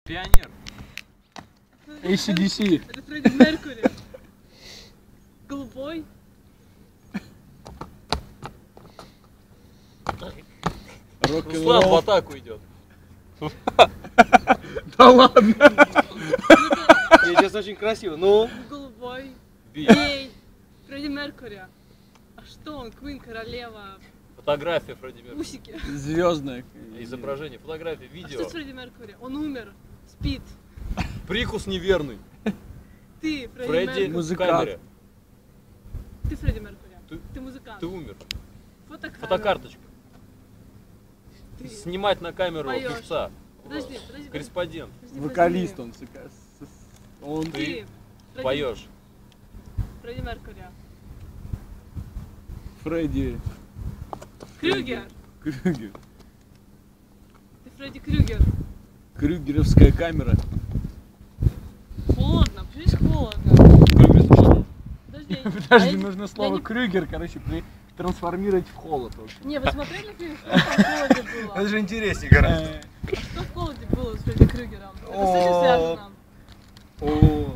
Пионер. AC/DC. Это Фредди Меркьюри. Голубой. Руслан в атаку идет. Да ладно. Сейчас очень красиво. Ну? Голубой. Бей. Гей. Фредди Меркьюри. А что он? Квин, королева. Фотография Фредди Меркьюри. Усики. Звездная. Изображение, фотография, А видео. что с Фредди Меркьюри? Он умер. Спит. Прикус неверный. Ты, Фредди Фредди Меркьюри. в Музыкант. камере. Ты Фредди Меркьюри. Ты- Ты музыкант. Ты умер. Фотокамера. Фотокарточка. Ты. Снимать на камеру Поёшь. певца. Подожди. Корреспондент. Подожди, Вокалист подожди. он. Ты Ты. Фредди- Поешь. Фредди Меркьюри. Фредди Крюгер. Крюгер. Ты Фредди Крюгер. Крюгеровская камера. Холодно. Понимаешь, холодно. Подожди. Подожди, А нужно я слово не- Крюгер, короче, трансформировать в холод. В общем. Не, вы смотрели фильм, что там в холоде было? Это же интереснее гораздо. Что в холоде было с Фредди Крюгером? Это с этим связано. О,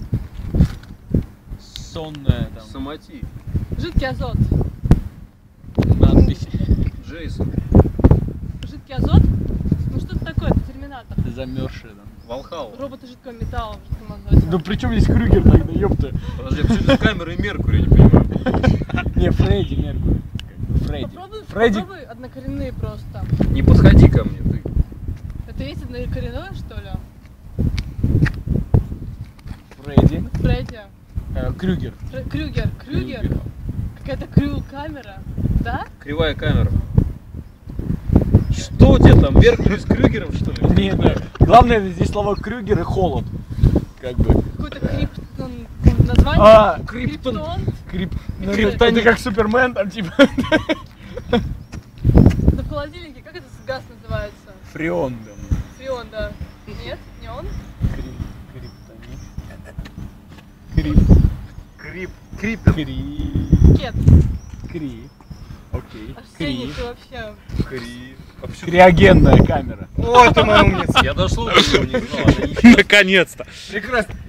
Сонная там Самати. Жидкий азот. надпись. Джейсон. Жидкий азот? Ну что это такое? Это терминатор. Замерзшая там. Волхау. Роботы жидкого металла в жидком азоте. Ну при чем здесь Крюгер тогда, ёпта? Подожди, а почему камера и Меркурий, не понимаю. Не, Фредди Меркьюри. Фредди. Попробуй, Фредди. попробуй однокоренные просто. Не подходи ко мне, ты. Это есть однокоренное, что ли? Фредди. Фредди. Крюгер. Крюгер. Крюгер. Какая-то крю-камера. Да? Кривая камера. Что у тебя там, Меркурий с Крюгером, что ли? Нет, нет. Главное здесь слова Крюгер и холод. Как бы. Какой-то название? Криптон. Ну, Криптонит. это как Супермен, там типа. Да в холодильнике, как этот газ называется? Фреон, да. Фреон, да. Нет? Не он? Крипер. Кет. Окей. Арсений, ты вообще... Криогенная камера. Ой, ты моя умница. Я дошло до этого не знал. Наконец-то. Прекрасно.